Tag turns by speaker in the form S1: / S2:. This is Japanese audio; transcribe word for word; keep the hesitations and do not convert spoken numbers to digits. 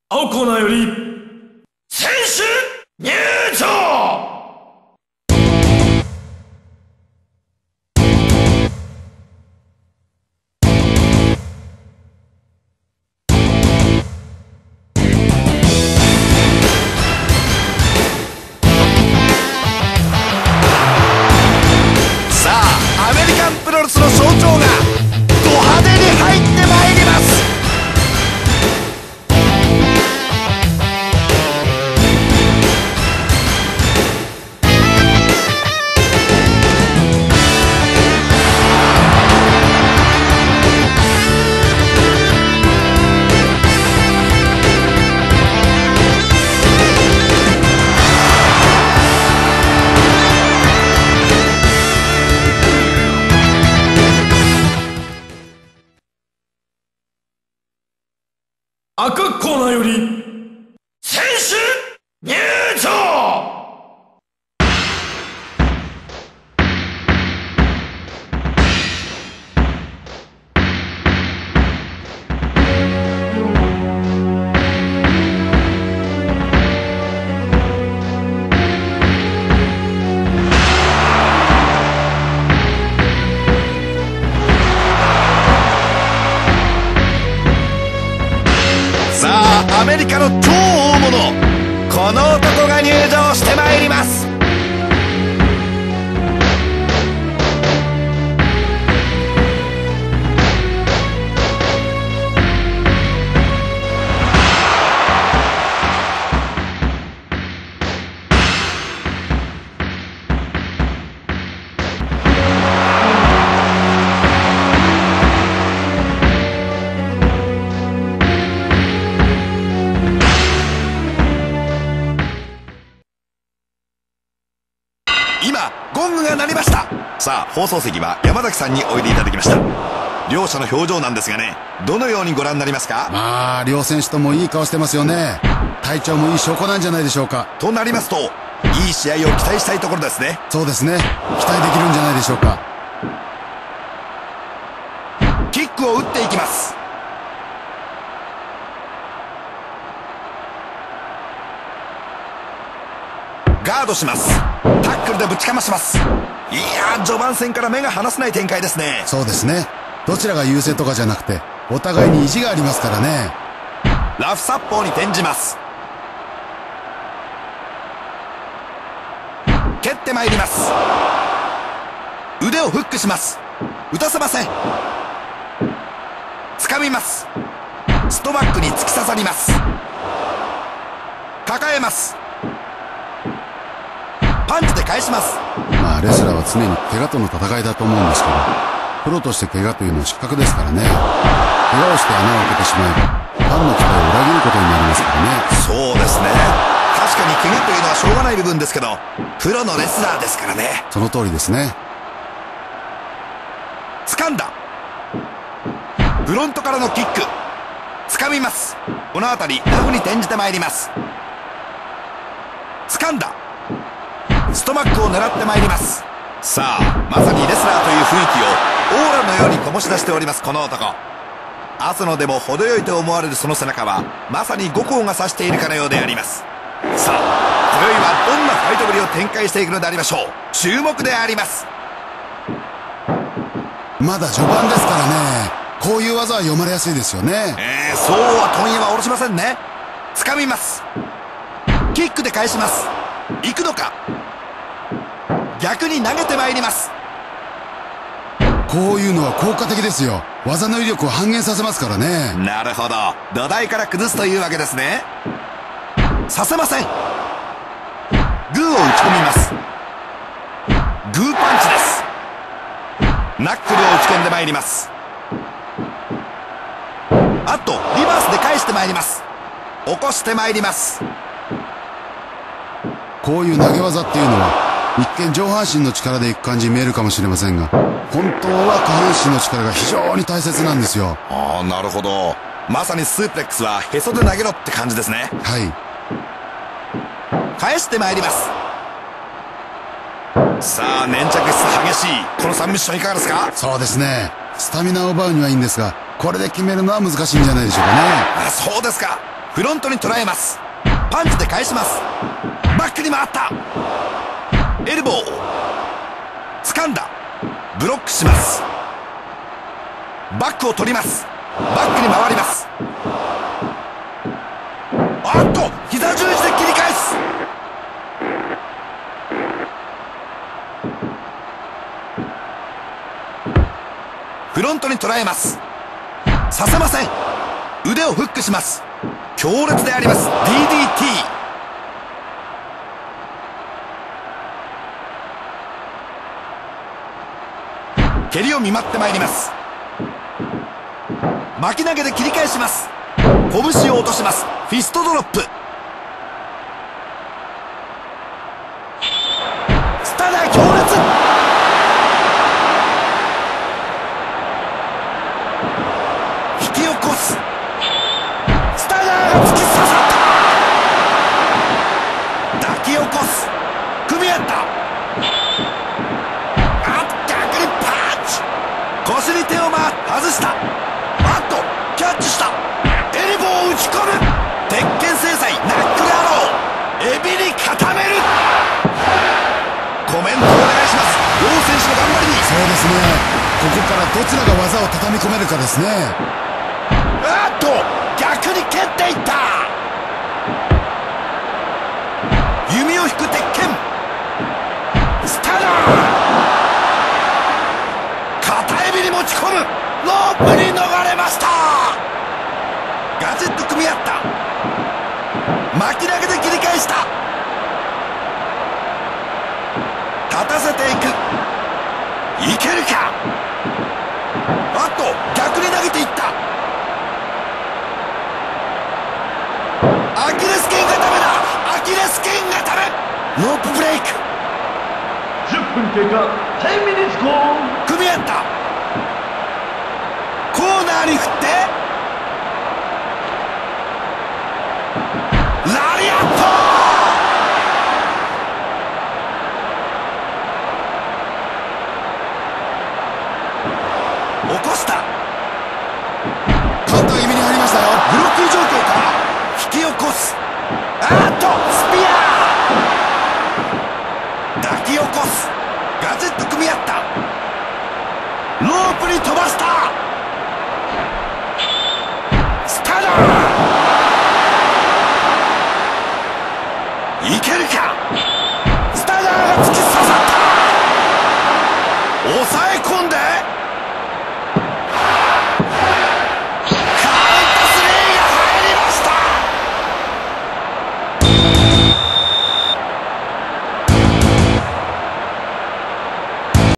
S1: 青コーナーより選手入場。
S2: さあ、アメリカンプロレスの象徴がド派手に入ってまいります。
S1: 赤コーナーより選手入場。
S2: さあ、アメリカの超大物、この男が入場してまいります。今ゴングが鳴りました。さあ、放送席は山崎さんにおいでいただきました。両者の表情なんですがね、どのようにご覧になりますか？
S3: まあ両選手ともいい顔してますよね。体調もいい証拠なんじゃないでしょうか。
S2: となりますと、いい試合を期待したいところですね。
S3: そうですね、期待できるんじゃないでしょうか。
S2: キックを打っていきます。ガードします。タックルでぶちかまします。いやー、序盤戦から目が離せない展開ですね。
S3: そうですね、どちらが優勢とかじゃなくてお互いに意地がありますからね。
S2: ラフサッポーに転じます。蹴ってまいります。腕をフックします。打たせません。掴みます。ストバックに突き刺さります。抱えます。パンチで返します。
S3: まあレスラーは常に怪我との戦いだと思うんですけど、プロとして怪我というのは失格ですからね。怪我をして穴を開けてしまえばファンの期待を裏切ることになりますからね。
S2: そうですね、確かに怪我というのはしょうがない部分ですけど、プロのレスラーですからね。
S3: その通りですね。
S2: 掴んだ。フロントからのキック、掴みます。この辺りラフに転じてまいります。掴んだ。ストマックを狙ってまいります。さあ、まさにレスラーという雰囲気をオーラのように醸し出しております、この男。朝のでも程よいと思われるその背中はまさに五光が指しているかのようであります。さあ、今宵はどんなファイトぶりを展開していくのでありましょう。注目であります。
S3: まだ序盤ですからね、こういう技は読まれやすいですよね。
S2: えー、そうは問屋は下ろしませんね。掴みます。キックで返します。行くのか。逆に投げてまいります。
S3: こういうのは効果的ですよ。技の威力を半減させますからね。
S2: なるほど、土台から崩すというわけですね。させません。グーを打ち込みます。グーパンチです。ナックルを打ち込んでまいります。あとリバースで返してまいります。起こしてまいります。
S3: こういう投げ技っていうのは一見上半身の力でいく感じに見えるかもしれませんが、本当は下半身の力が非常に大切なんですよ。
S2: ああ、なるほど。まさにスープレックスはへそで投げろって感じですね。
S3: はい。
S2: 返してまいります。さあ、粘着質激しいこのサンミッションいかがですか？
S3: そうですね、スタミナを奪うにはいいんですが、これで決めるのは難しいんじゃないでしょうかね。
S2: あ、そうですか。 フロントに捉えます。パンチで返します。バックに回った。エルボー掴んだ。ブロックします。バックを取ります。バックに回ります。あっと膝十字で切り返す。フロントに捉えます。させません。腕をフックします。強烈であります。 ディーディーティー。 蹴りを見舞ってまいります。巻き投げで切り返します。拳を落とします。フィストドロップ。スタナー強烈。引き起こす。スタナーが突き刺さった。抱き起こす。組み合った。あっ逆にパンチ。腰に手を回外した。あっとキャッチした。エルボーを打ち込む。鉄拳制裁ナックルアロー。エビに固める。コメントお願いします。両選手の頑張りに。
S3: そうですね、ここからどちらが技を畳み込めるかですね。
S2: あっと逆に蹴っていった。弓を引く鉄拳。スタナー片エビに持ち込む。ロープに逃れました。ガチッと組み合った。巻き投げで切り返した。立たせていく。いけるか。あっと逆に投げていった。アキレス腱固めだ。アキレス腱固め。ロープブレイク。
S1: じゅっぷん経過。じゅうミニッツゴー。
S2: 組み合った。コーナーに振ってラリアット。起こした。
S3: カウンター気味に入りましたよ。
S2: ブロック状況か。引き起こす。あーっとスピアー。抱き起こす。ガチッと組み合った。ロープに飛ばした。スタナーいけるか。スタナーが突き刺さった。抑え込んでカウントスリーが入りました。